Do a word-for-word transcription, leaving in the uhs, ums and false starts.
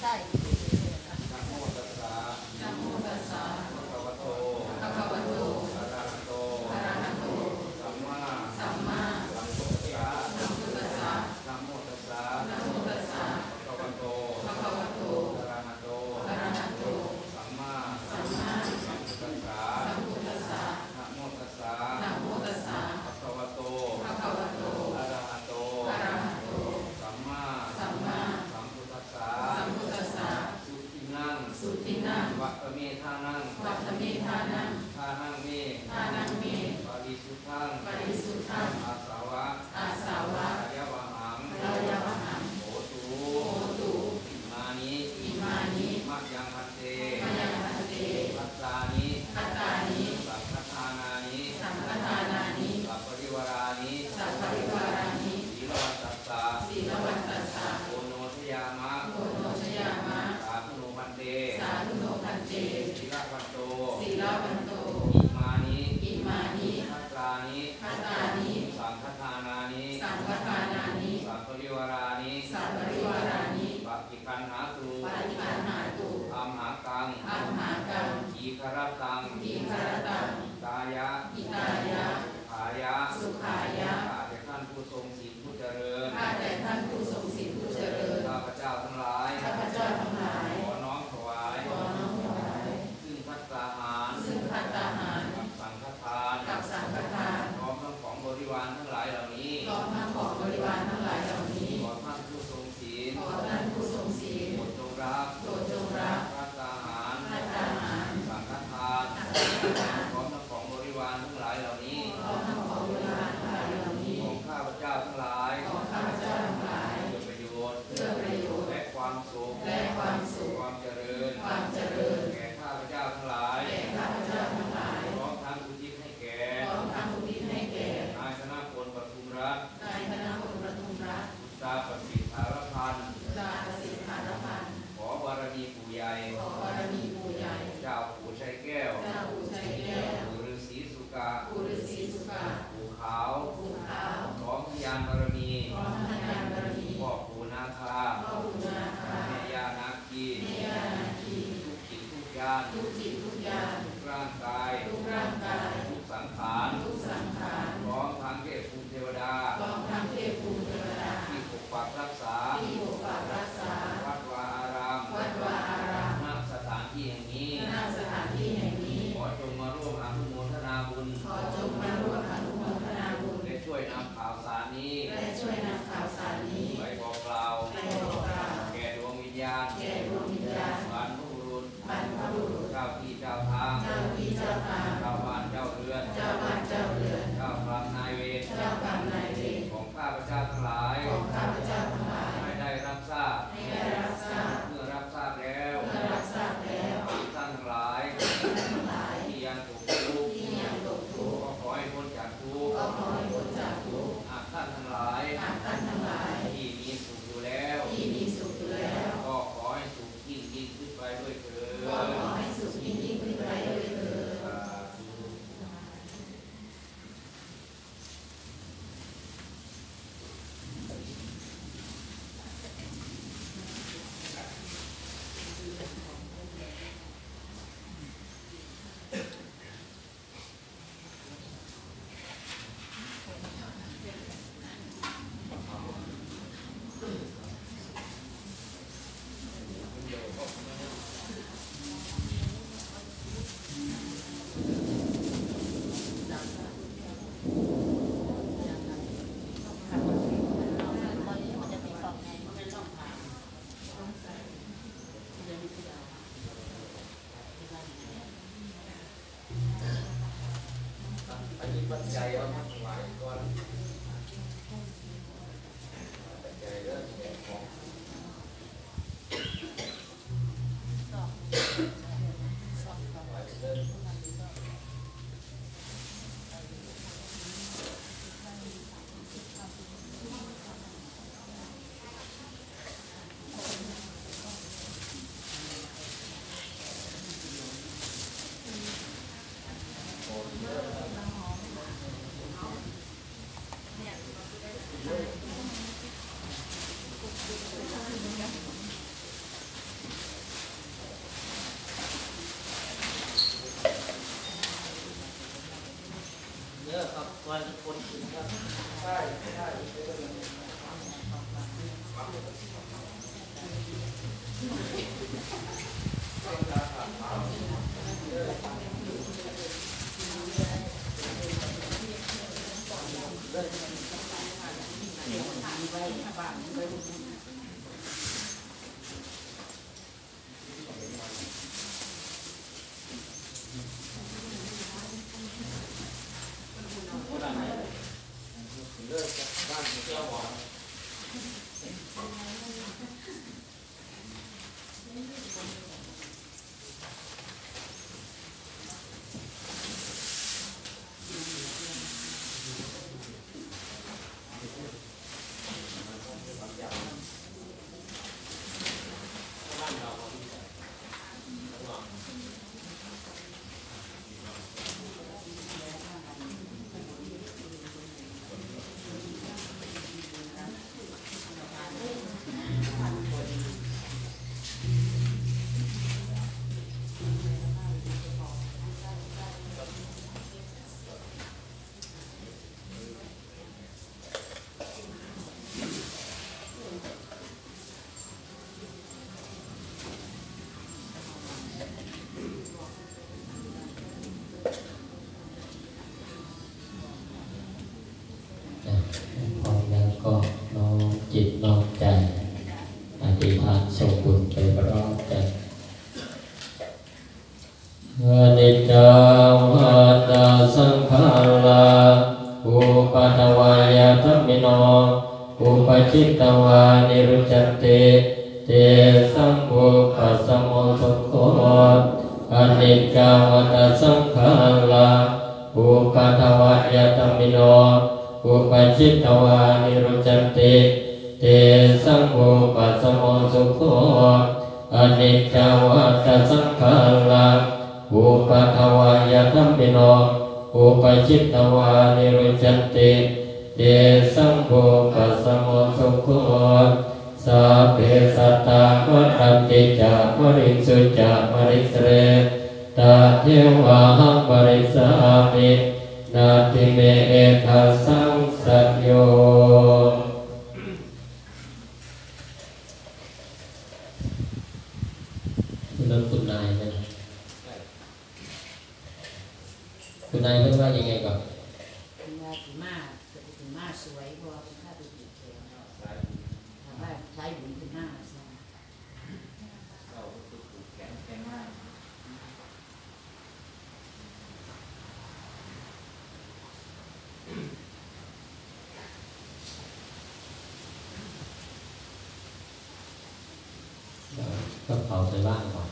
ใช่นะโมตัสสะนะโมตัสสะภะคะวะโตภะคะวะโตอะระหะโตอะระหะโตสัมมาสัมมาสัมพุทธัสสะสัมพุทธัสสะนะโมตัสสะนะโมตัสสะภะคะวะโตภะคะวะโตอะระหะโตอะระหะโตสัมมาสัมมาสัมพุทธัสสะสัมพุทธัสสะนะโมตัสสะนะโมตัสสะภะคะวะโตภะคะวะโตอะระหะโตอะระหะโตสัมมาสัมมาสัมพุทธัสสะสัมพุทธัสสะสุทินังสุทินังวัตเมธานังวัตเมธานังทานังเมทานังเมปริสุทธังปริสุทธังอาสาวะอาสาวะอายะวะหังรายะวะหังโหตุโหตุอิมานิอิมานิมัจยังพันเตมยังพันเตพัตตานิพัตตานิสังฆทานานิสังฆทานานิสัพปริวารานิสัพปริวารานิศีลวัตตัสสะศีลวัตตัสสะโอโนชยามะโอโนชยามะสาธุโนพันเตสาธุโนพันเตศีลวันโตศีลวันโตอิมานิอิมานิพัตตานิพัตตานิสังฆทานานิสังฆทานานิสัพปริวารานิสัพปริวารานิปฏิคันหาตุปฏิปันหาตุอัมหากังอัมหากังอีคารตังอิคารตังตายะอิตายะขายะสุขายะข้าแต่ท่านผู้ทรงศีลผู้เจริญข้าแต่ท่านผู้ทรงศีลผู้เจริญข้าพเจ้าทั้งหลายข้าพเจ้าทั้งหลายขอน้อมถวายขอน้อมถวายซึ่งภัตตาหารซึ่งภัตตาหารกับสังฆทานกับสังฆทานพร้อมทั้งของบริวารทั้งหลายเหล่านี้พร้อมทั้งของบริวารทั้งหลายเหล่านี้ขอท่านผู้ทรงศีลขอท่านผู้ทรงศีลโปรดจงรับโปรดจงรับภัตตาหารภัตตาหารสังฆทานสังฆทานพร้อมทั้งของบริวารทั้งหลายเหล่านี้พร้อมทั้งของบริวารทั้งหลายเหล่านี้ของข้าพเจ้าทั้งหลายของข้าพเจ้าทั้งหลายเพื่อประโยชน์เพื่อประโยชน์และความสุขและความสุขความเจริญความเจริญแก่ข้าพเจ้าทั้งหลายแก่ข้าพเจ้าทั้งหลายพร้อมทั้งอุทิศให้แก่พร้อมทั้งอุทิศให้แก่นายธนพลปทุมรัตน์นายธนพลประทุมรัตน์อุตตาประสิทธารพันธ์ดาสิทธารพันธ์ขอบารมีปู่ใหญ่ขอบารมีปู่ใหญ่เจ้าปู่ชัยแก้วเจ้าปู่ชัยแก้วปู่ฤาษีสุกาปู่ฤาษีสุกาปู่ขาวปู่ขาวพร้อมพยานบารมีพร้อมทั้งยานบารมีพ่อปู่นาคาพ่อปู่นาคาแม่ย่านาคีเมยานาคีทุกจิตทุกยานทุกจิตทุกยานทุกร่างกายทุกร่างกายทุกสังขารทุกสังขารพร้อมทั้งเทพภูมิเทวดาพร้อมทั้งเทพภูมิเทวดาที่ปกปักรักษาที่ปกปักรักษาวัดวาอารามวัดวาอารามณสถานที่แห่งนี้ณสถานที่แห่งนี้ขอจงมาร่วมอนุโมทนาบุญขอจงมาร่วมอนุโมทนาบุญและช่วยนำข่าวสารนี้และช่วยนำข่าวสารนี้ไปบอกกล่าวไปบอกกล่าวแก่ดวงวิญญาณแก่ดวงวิญญาณบรรพบุรุษบรรพบุรุษเจ้าที่เจ้าทางเจ้าที่เจ้าทางเจ้าบ้านเจ้าเรือนเจ้าบ้านเจ้าเรือนเจ้ากรรมนายเวรเจ้ากรรมนายเวรของข้าพเจ้าทั้งหลายของข้าพเจ้าทั้งหลายให้ได้รับทราบให้ได้รับทราบเมื่อรับทราบแล้วเมื่อรับทราบแล้วท่านทั้งหลายทั้งหลายที่ยังถูกทุกข์ที่ยังตกทุกข์ก็ขอให้พ้นจากทุกข์ก็ขอให้พ้นจากทุกข์หากท่านทั้งหลายหากท่านทั้งหลายที่มีสุขอยู่แล้วที่มีสุขอยู่แล้วก็ขอให้สุขยิ่งยิ่งขึ้นไปด้วยเถิดก็ขอให้สุขยิ่งยิ่งขึ้นไปด้วยเถิดสาธุ อันนี้ปัจจัยเอามาถวายก่อนปัจจัยเรื่องของถวายเดินจาวัตสังขาราอุปัฏวายธัมมิโนอุปจิตตวานิรุจจติเตสังอุปัสสโมสุโขอนิจจาวัตสังขาราอุปัฏวายธัมมิโนอุปจิตตวานิรุจจติเตสังอุปัสสโมสุโขอนิจจาวัตสังขาราอุปัฏวายธัมมิโนอุปจิตตวานิรุจจติเตสังอุปัสสโมสุโขสัพเพสัตตาวัฏันติจามริสุจามริสเรตาเทวะหังปริสามินาทิเมเอทัสสังสัจโยคุณนั้นคุณนายนะคุณนายเรียกว่ายังไงก่อนคุณยายคุณมาคุณมาสวยกว่าคุณข้าไปดีเทลถามว่าใช้บุญคุณมาใช่ไหมเราถูกแข็งแข็งมากก็เผาใส่บ้านก่อน